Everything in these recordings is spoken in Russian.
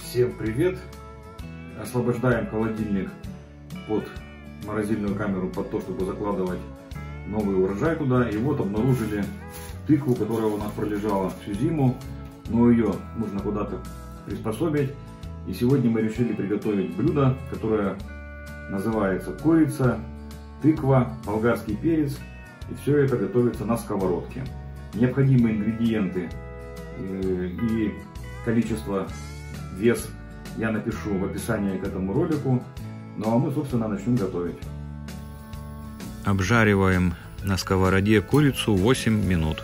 Всем привет! Освобождаем холодильник под морозильную камеру, под то, чтобы закладывать новый урожай туда. И вот обнаружили тыкву, которая у нас пролежала всю зиму, но ее нужно куда-то приспособить. И сегодня мы решили приготовить блюдо, которое называется курица, тыква, болгарский перец. И все это готовится на сковородке. Необходимые ингредиенты и количество, вес я напишу в описании к этому ролику. Ну а мы, собственно, начнем готовить. Обжариваем на сковороде курицу 8 минут.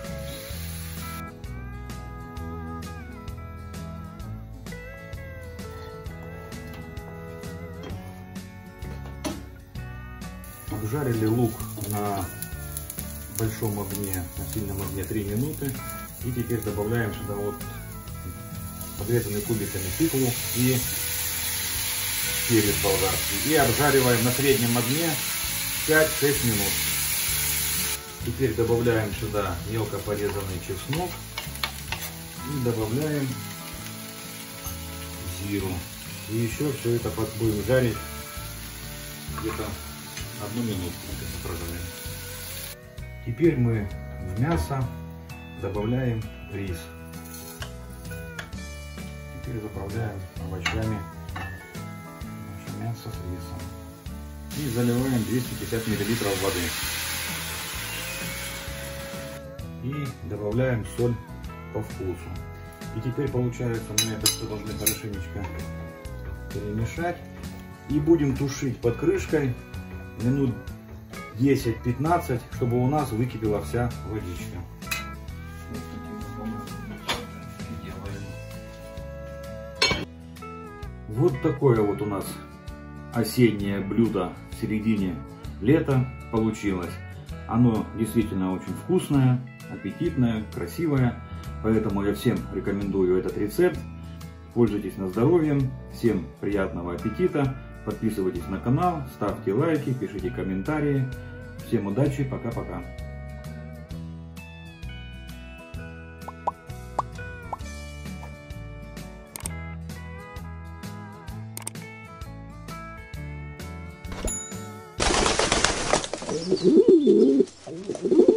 Обжарили лук на большом огне, на сильном огне 3 минуты. И теперь добавляем сюда вот подрезанный кубиками тыкву и перец болгарский. И обжариваем на среднем огне 5-6 минут. Теперь добавляем сюда мелко порезанный чеснок и добавляем зиру. И еще все это будем жарить где-то 1 минуту. Теперь мы в мясо добавляем рис. Теперь заправляем овощами наше мясо с рисом. И заливаем 250 мл воды. И добавляем соль по вкусу. И теперь получается, мы это все должны хорошенечко перемешать. И будем тушить под крышкой минут 10-15, чтобы у нас выкипела вся водичка. Вот такое вот у нас осеннее блюдо в середине лета получилось. Оно действительно очень вкусное, аппетитное, красивое. Поэтому я всем рекомендую этот рецепт. Пользуйтесь на здоровье. Всем приятного аппетита. Подписывайтесь на канал, ставьте лайки, пишите комментарии. Всем удачи, пока-пока. Mm-hmm.